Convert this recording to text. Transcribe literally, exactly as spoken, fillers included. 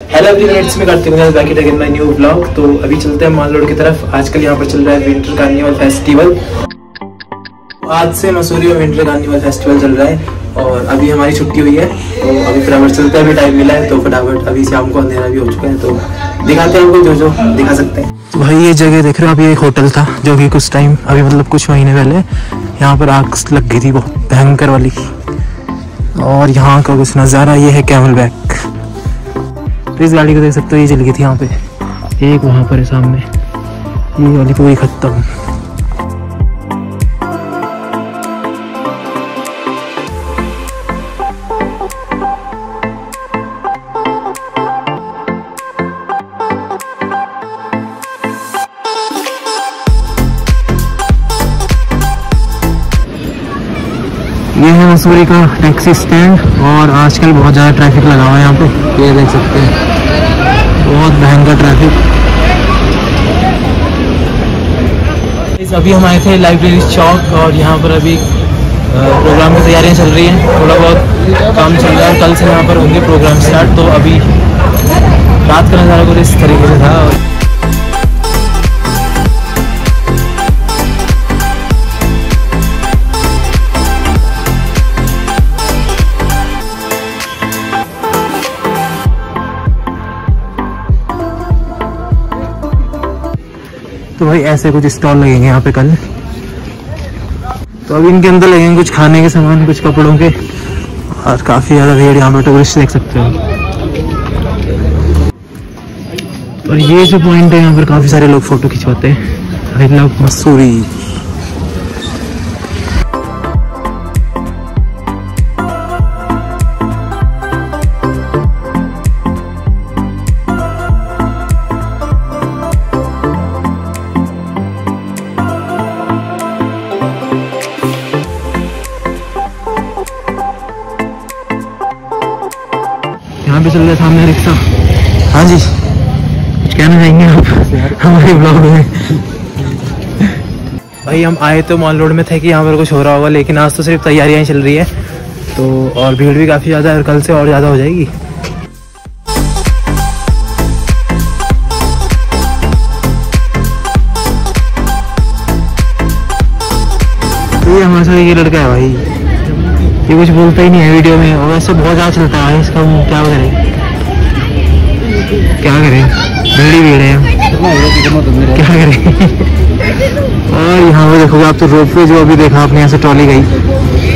Hello everyone, मैं Kartik back it again my new vlog. तो अभी चलते हैं माल रोड की तरफ। आजकल यहाँ पर चल रहा है विंटर कार्निवल फेस्टिवल। आज से मसूरी में विंटर कार्निवल फेस्टिवल चल रहा है और अभी हमारी छुट्टी हुई है, तो अभी फटाफट चलते हैं। अभी टाइम मिला है तो फटाफट, अभी शाम को अंधेरा भी हो चुका है, तो दिखाते हैं आपको जो जो दिखा सकते हैं। तो भाई ये जगह देख रहे हो, अभी एक होटल था जो कि कुछ टाइम अभी मतलब कुछ महीने पहले यहाँ पर आग लग गई थी, बहुत भयंकर वाली। और यहाँ का कुछ नज़ारा ये है कैमल बैक। तो इस गाड़ी को देख सकते हो, ये जल गई थी यहाँ पे। एक वहाँ पर है सामने, ये वाली पूरी खत्म। ये है मसूरी का टैक्सी स्टैंड और आजकल बहुत ज़्यादा ट्रैफिक लगा हुआ है यहाँ पे, ये देख सकते हैं, बहुत भयंकर ट्रैफिक। अभी हम आए थे लाइब्रेरी चौक और यहाँ पर अभी प्रोग्राम की तैयारियाँ चल रही हैं, थोड़ा बहुत काम चल रहा है। कल से यहाँ पर होंगे प्रोग्राम स्टार्ट। तो अभी रात का नज़ारा कुछ इस तरीके से था। तो भाई ऐसे कुछ स्टॉल लगेंगे यहाँ पे कल। तो अभी इनके अंदर लगेंगे कुछ खाने के सामान, कुछ कपड़ों के, और काफ़ी ज़्यादा भीड़ यहाँ पे, टूरिस्ट देख सकते हो। और ये जो पॉइंट है यहाँ पर काफ़ी सारे लोग फोटो खिंचवाते हैं। I love Mussoorie. यहाँ पे चल रहा है सामने रिक्शा। हाँ जी, कुछ कहना चाहेंगे आप हमारे ब्लॉग में? भाई हम आए तो मॉल रोड में थे कि यहाँ पर कुछ हो रहा होगा, लेकिन आज तो सिर्फ तैयारियां चल रही है। तो और भीड़ भी काफ़ी ज़्यादा है और कल से और ज़्यादा हो जाएगी। तो ये हमारे साथ ये लड़का है भाई, ये कुछ बोलता ही नहीं है वीडियो में, और वैसे बहुत ज़्यादा चलता है इसका। क्या करें क्या करें भीड़ ही भीड़ है, क्या करें। और यहाँ पे देखोगे आप तो रोप वे जो अभी देखा आपने, यहाँ से ट्रॉली गई,